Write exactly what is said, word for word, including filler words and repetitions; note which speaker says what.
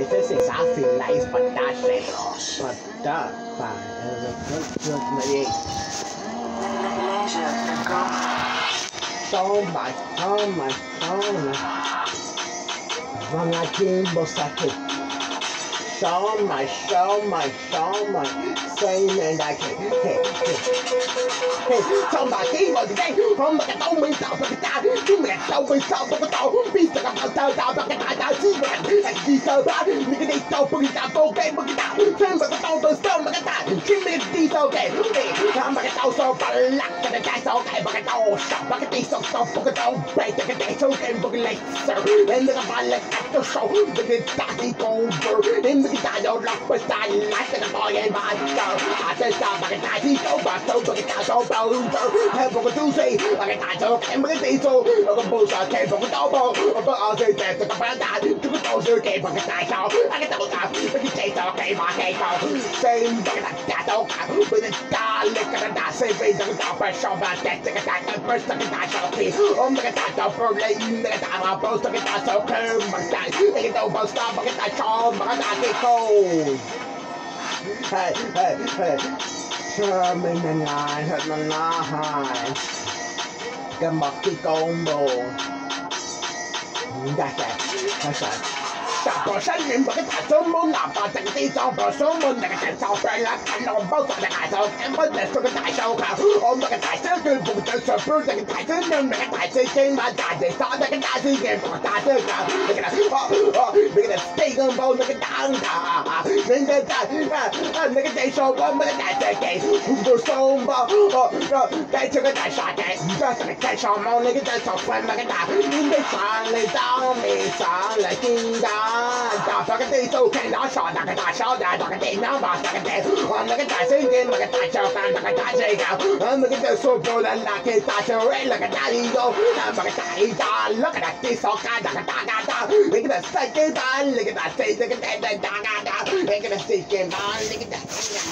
Speaker 1: this is actually nice, but that's it. But that, but so much, so much, so much. Mga kimbo sakit. So much, so much, so much. Same and I can. Hey, hey, hey. So much kimbo today. I'm like a dog with top of the top. You make a dog with top of the top. Beast like a mouse down, down, down, down, down. See what? Like these so bad. Nigga, they so boogie down, okay, boogie down. Turn like a dog, but still like a dog. Three minutes, these okay. Hey, I'm like a dog so bad. Lock to the dice, okay, but a dog shot. Like a these so so boogie dog. Break like a dice, okay, boogie like sir. And look at my leg at the show. Look at that, he go over. And look at that, yo, lock for side. Like a boy and my dog. I said, stop, like a dice, he so bad. So boogie down, so bad. Have a do say, like a dice, okay, but a dice, so. Like a bullshit, okay, but a dog. But I'll say that, like a bad dad. To the dog, okay, but a dice, so. Like a dog, but a dice, okay, my case, so. Same, like a that, okay. With a dog, like a dice, say, like a dog, but show my death, like a dice, first, like a dice, okay. Oh, like a dice, so for late, like a dice, I'm supposed to get that, so curve, my dice. Like a dog, but stop, like a dice, so, like a dice, cold. Hey, hey, hey. Sure, in the line, hit the line. Get my kick on more. That's it. That's it. Stop for sending, but it's so moon, not for the days of the so moon, like a so friend, and on both of the guys, and but let's look at that show. Oh, look at that, so good, but just a bird, like a Tyson, and like a Tyson game, my dad, they saw like a Tyson game, but that's it. Look at that, oh, oh, look at that steak on both, look at that, then there's that, look at that show, one, look at that game, who so, oh, they took a that shot, just like a catch on, look at that, so friend, look at that, in the sun, they down, they sound like in down. Da da da so can da shot da da shot da da da now ba da da on the da sing in like a da shot da da da say go on the da so go da la ke da so like a da go da ba da da look at that this so da da da da da look at that second da look at that say da da da da da look at that second da look at that